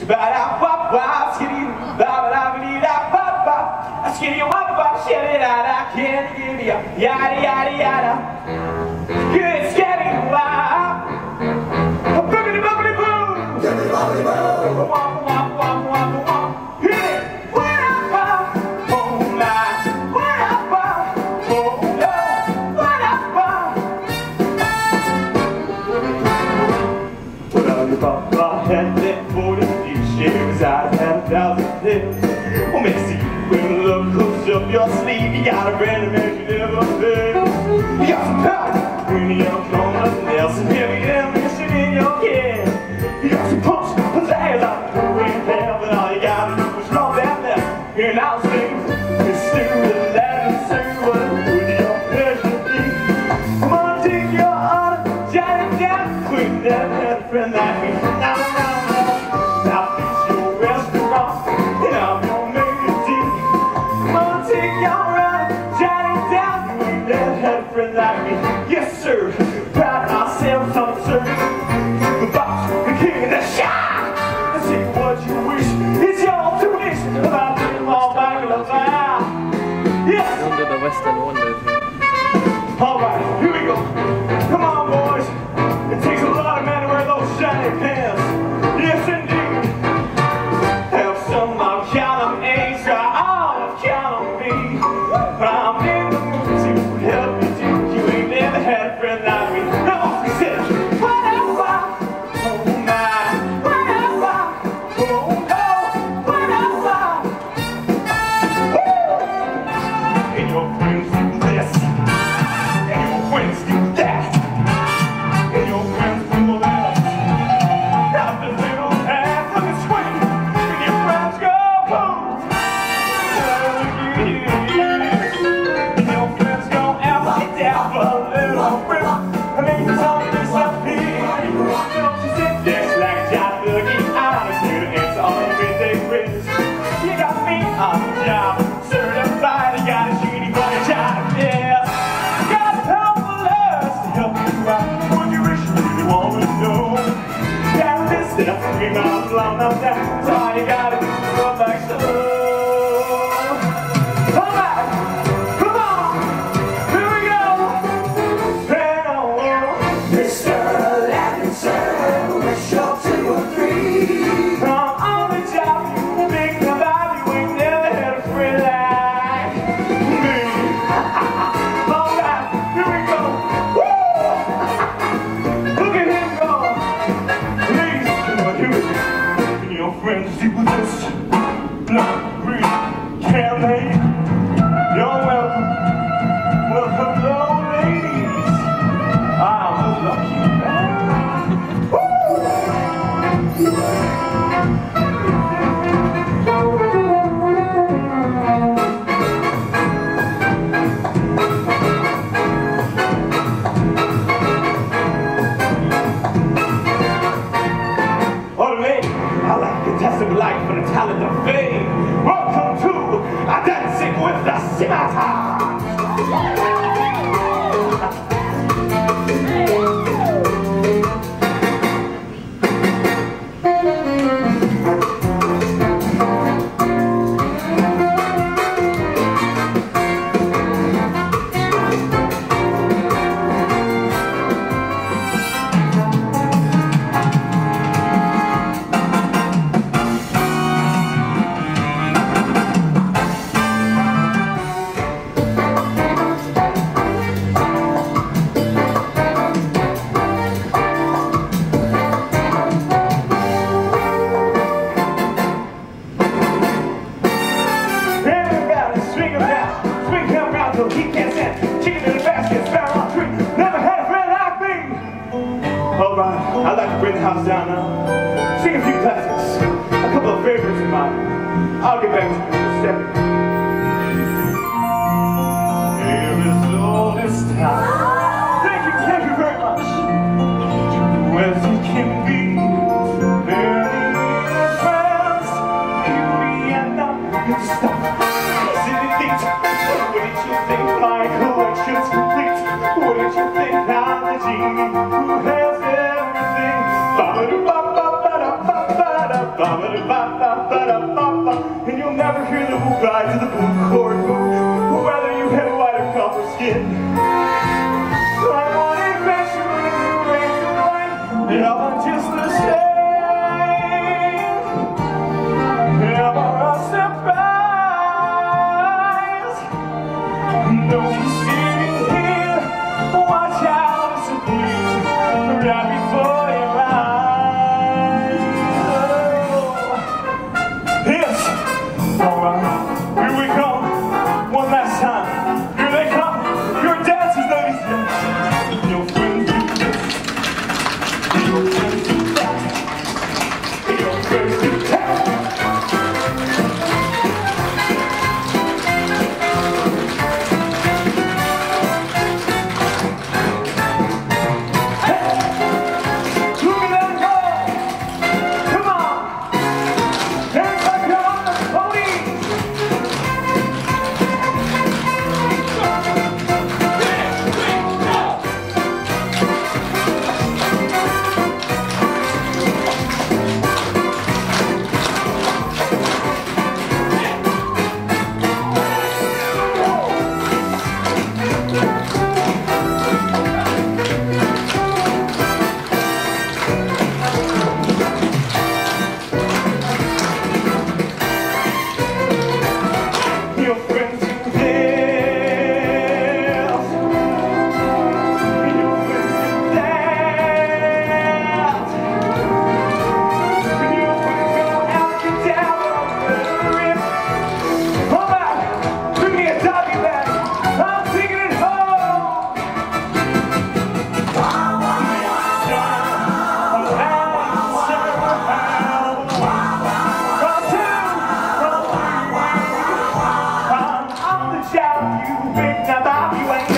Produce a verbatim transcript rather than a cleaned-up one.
Can't give you yada yada yada. It's getting wild. Boogity boogity boo. Boogity boogity boo. Womp womp womp womp womp. Hit it. What up, up? Oh my. What up, up? Oh no. What up, up? What up, Papa? Had that forty years. I've had a thousand pills. What makes you when love comes up your sleeve? You got a brand that you never feel. You got some power when you're on nothing else, and heavy ammunition in your can. You got some punch, pizzazz out the in hell, but all you gotta do is roll that left. And I'll sing this stupid Aladdin, sing what would your pleasure be? I'm gonna take your honor, jot it down. Queen never had a friend like me. Now, now, now, now, this your restaurant, and I'm your like me. Yes sir, proud of myself, I'm serving the boss, the king of the shop. Let's see what you wish, it's your to wish about them all back of the fire. Yes! Under the Western Wonders. Alright, here we go. Come on boys, it takes a lot of men to wear those shiny pants. Yes indeed. Have some I'll count on A's, try all of count on me. But I'm in the mood to help you. Never had a friend like me. No, he said, whatever, oh my, whatever, oh no, whatever. Woo! And your friends do this, and your friends do that, and your friends do that. Now the little half of the swing, and your friends go boom. And your friends go out and down. I mean, it's all this up here. Don't you sit there like John looking honest to the answer all your midday quiz. You got me on the job, certified. You got a genie for your job, yes. Got help for us to help you out. What you wish you really want to know. Got this stuff, we might blow them down. That's all you gotta do is go back slow. Friends do this, not really, can they? You're welcome. Well, hello, ladies. I'm a lucky man. I like the test of life and the talent of fame. Welcome to a dancing with the scimitar. He can't stand chicken in the basket, sparrow on tree. Never had a friend like me. Alright, I'd like to bring the house down now. Sing a few classics, a couple of favorites of mine. I'll get back to you in a second. Here is all this time. Thank you, thank you very much. True as you can be. Many friends, beauty and not good stuff. Silly things. Wouldn't you think my collection's complete? Wouldn't you think I'm the genie who has everything? Ba-ba-da-ba-ba-ba-da-ba-ba-da-ba-ba-da. will fly to the blue court, whether you have white or copper skin. I want adventure in the rain and light, and I want just the same. And I want a surprise. Don't you see me here? Watch out, it's a breeze right before your eyes. Oh. Yes, all right, here we come, one last time. Here they come, your dancers, ladies and gentlemen. Your friends do this, your friends do that, your friends do that. You big now, you ain't